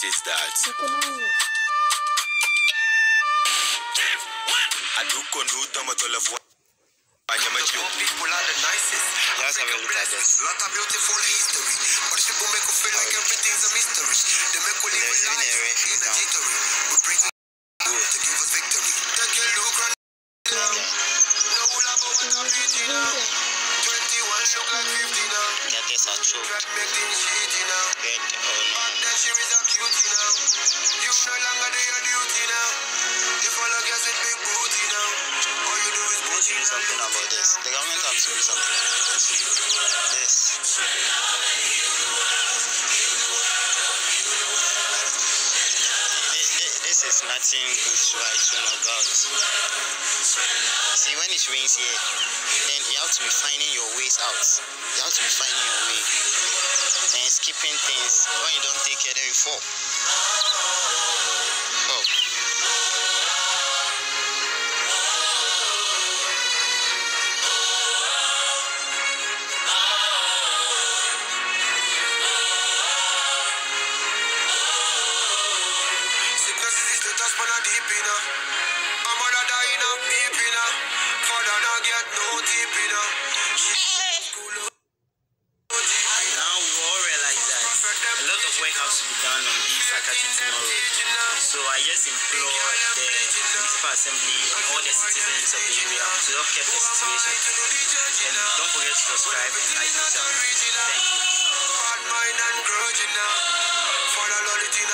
is that? I do conduct a lot of people are the nicest. Let's have a look at this. Lot of beautiful history. But people make you feel like everything's a mystery. They make you live There's even a life race in a down. jittery. We bring it to give us victory. Take a look around. No all about what I'm reading now. 21 look like 50 now. Get this at show. Try to make things shitty now. Bend Back then she was a cutie now. You no longer do your duty now. You follow girls with big booty now. All you do is We need to do something about this. The government has to do something. This. This is nothing good to write home about. See, when it rains here, then you have to be finding your ways out. You have to be finding your way. And skipping things. When you don't take care, then you fall. Oh. Sickness is the touch man a deep in her. A mother dying of deep in her. Father not get no deep in her. Now we all realize that a lot of work has to be done on this Akati tomorrow. So I just implore the municipal assembly and all the citizens of the area to help keep the situation. And don't forget to subscribe and like the channel. Thank you. Bad mind and grudging now. Father Lord it in